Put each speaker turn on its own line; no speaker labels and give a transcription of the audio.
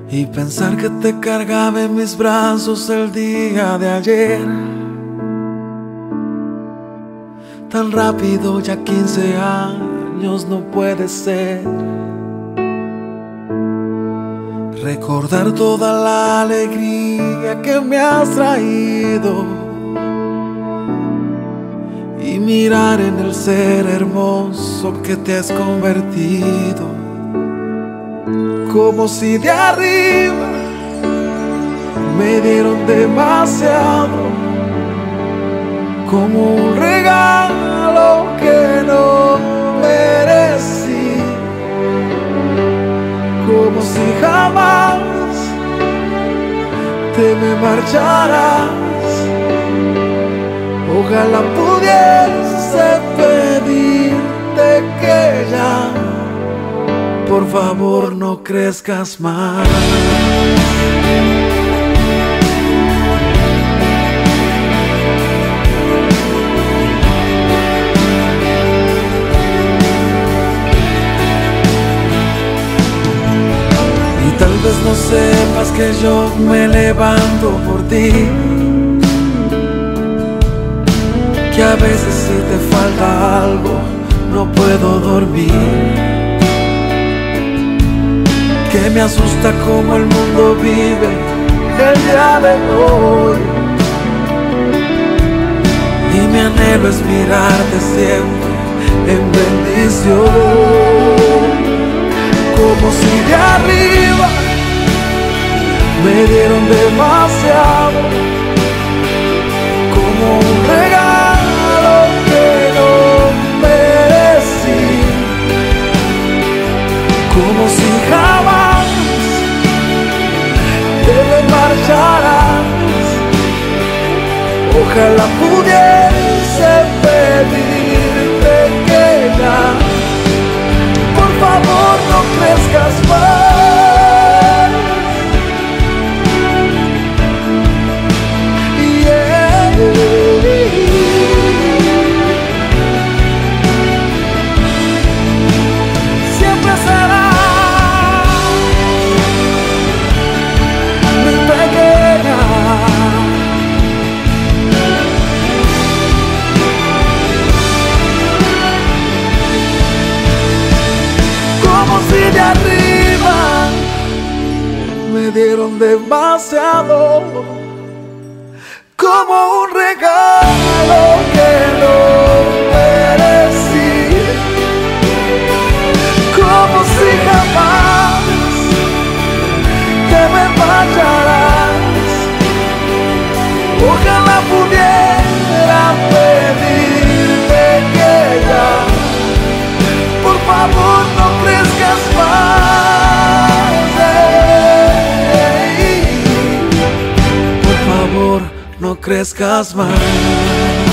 y pensar que te cargaba en mis brazos el día de ayer. Tan rápido, ya 15 años no puede ser. Recordar toda la alegría que me has traído y mirar en el ser hermoso que te has convertido. Como si de arriba me dieron demasiado, como un regalo que no merecí, como si jamás te me marcharas. Ojalá pudiese pedirte que ya, por favor, no crezcas más. Y tal vez no sepas que yo me levanto por ti, que a veces si te falta algo no puedo dormir, que me asusta cómo el mundo vive el día de hoy, y mi anhelo es mirarte siempre en bendición, como si de arriba me dieron demasiado, como un regalo que no merecí, como si jamás te me marcharás. Ojalá pudiese pedirte que ya, por favor, no crezcas más. Siempre será mi pequeña, como si de arriba me dieron demasiado, como un regalo que no merecí, como si jamás te me marcharás. Ojalá pudiera pedirte que ya, por favor, no crezcas más. Por favor, no crezcas más.